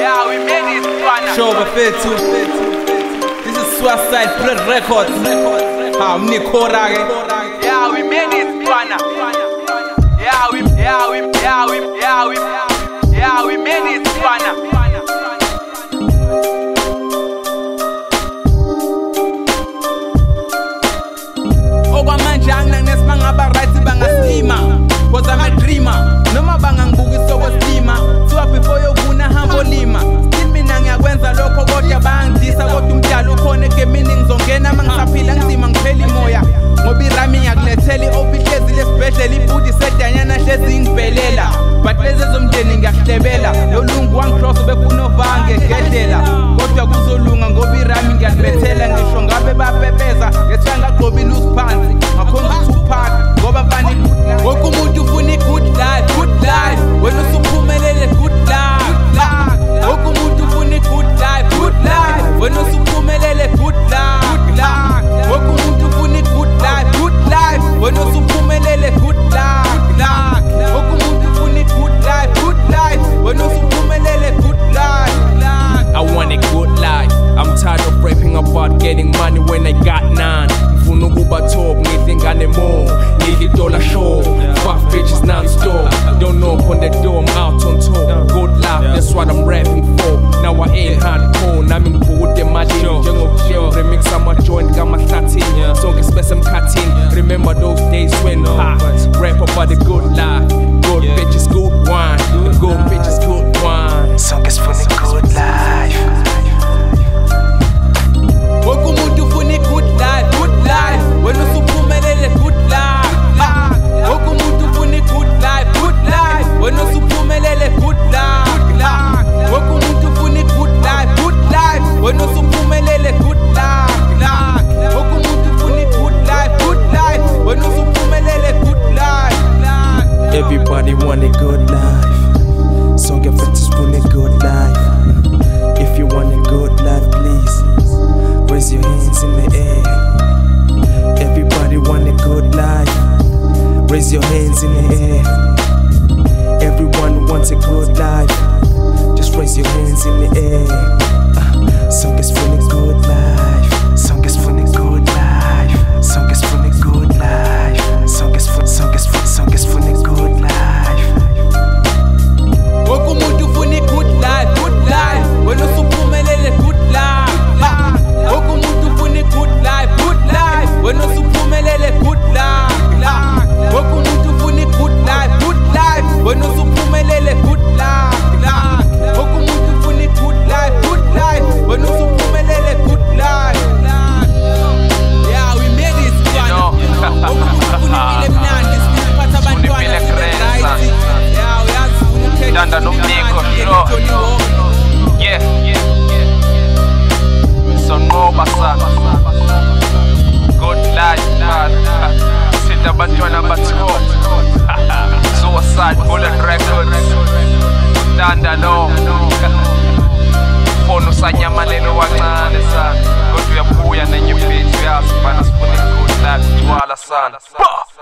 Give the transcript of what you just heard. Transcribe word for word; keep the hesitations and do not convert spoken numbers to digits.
Yeah, we made it, Swana. Show over fair too. This is Suicide Blood Records. I'm Nick Horage. Yeah, we made it, Swana. Yeah, we, yeah, we, yeah, we, yeah, we, yeah, we made it, Swana. Okwamanje anginanesi bangaba right bangasima, cause I'm a dreamer. Noma bangangibuki sokwesima, thiwa before yovuna hamba olima. Still mina ngiyakwenza lokho kodwa bangidisa, kodwa umdala ukhona egemini ngizongena mangisaphila ngizima ngiphela imoya. Ngoba irami ngiyakulethela i-O P hlezi lesibhedlela, ibhudi sedanyana hlezi ingibhelela. But lezi zomndeni ngiyakuhlebela, lo lungu wangikross befuna ovange gedlela. Kodwa kuzolunga ngoba irami ngiyalibethela, ngisho ngabe bapepeza ngethiwa ngagqobile usiphansi ngakhonza u-Tupac ngoba bani wonke umuntu ufuna i-good life, good life. Wena usuphumelele good life, wonke umuntu ufuna i-good life, good life. Wena usuphumelele good life, wonke umuntu ufuna i-good life, good life. Wena usuphumelele good life, wonke umuntu ufuna i-good life, good life. Wena usuphumelele good life. I want a good life. I'm tired of rapping about getting money when I got none. Mfuna ukuba top, ngithingane more. Need a dollar show. Fuck bitches non-stop. Don't knock on the door, I'm out on top. Good life, that's what I'm rapping for. Now I ain't hardcore. Nami ngibude mali njengokujeo. Remix ama joint kama thirteen. Song express I'm cutting. Remember those days when hot. Rap about the good life. Good bitches, good wine. Good bitches, good wine. Song is for the good life. Wonke umuntu ufuna i-good life, good life. Wena usuphumelele good life. Wonke umuntu ufuna i-good life, good life. Wena usuphumelele good life. Wonke umuntu ufuna i-good life, good life. Wena usuphumelele good life. Wonke umuntu ufuna i-good life, good life. Wena usuphumelele good life. Everybody want a good life. So get fit to spoon a good life. If you want a good life, please raise your hands in the air. Everybody want a good life. Raise your hands in the air. Everyone wants a good life. Just raise your hands in the air. Uh, song is for the good life. Song is for the good life. Song is for the good life. Song is for song is for song is for the good life. Wonke umuntu ufuna i-good life, good life. Wena usuphumelele good life. Wonke umuntu ufuna i-good life, good life. Wena usuphumelele good life. Wonke umuntu ufuna i-good life, good life. Wena usuphumelele good life. Wonke umuntu ufuna i-good life, good life. Wena usuphumelele good life. Yeah, we made it, Swana. Wonke umuntu ufuna impilo emnandi, siphatha abantwana sibe right. Yeah, uyazi ufuna ukhetha Danda nomniko, sure. Yeah, yeah, yeah. So no basa. Good life, man. Sit abantwana batho. Suicide Bullet Records. Danda no. Fono sanyamalelo wancane sana. Kodwa uyabuya nenye beat uyazi bana sifuna good life twala sana.